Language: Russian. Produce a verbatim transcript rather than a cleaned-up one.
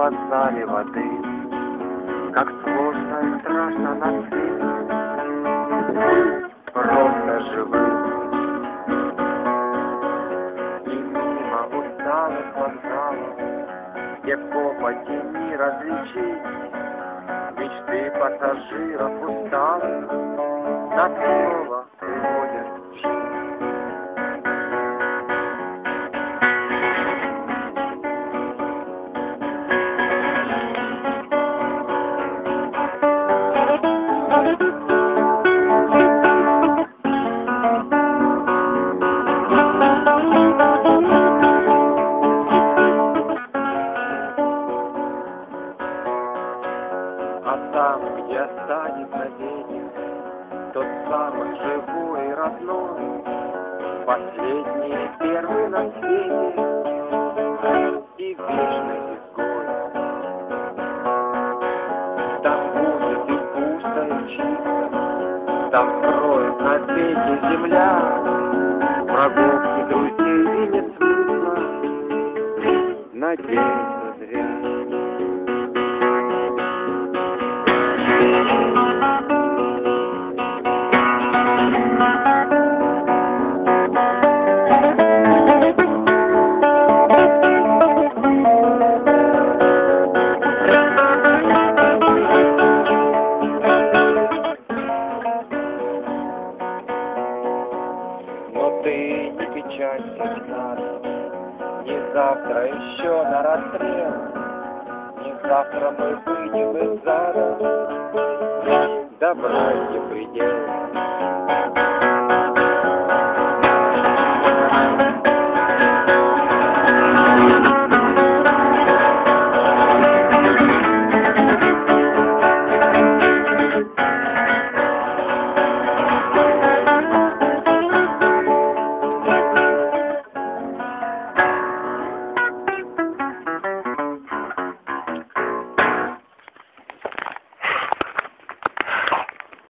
вокзале воды, как сложно и страшно на свете просто живым. И мимо усталых вокзалов, где копоти не различить, мечты пассажиров усталых нас снова приводят в жизнь. А там, где останется ветер, тот самый живой и родной, последний и первый на свете и вечный изгой. Там будет и пусто, и чисто, там скроет на свете земля, врагов и друзей, и нет смысла надеяться зря. Но ты не печалься, надо, не завтра еще на расстрел, не завтра мы выйдем из ада, добра не предел.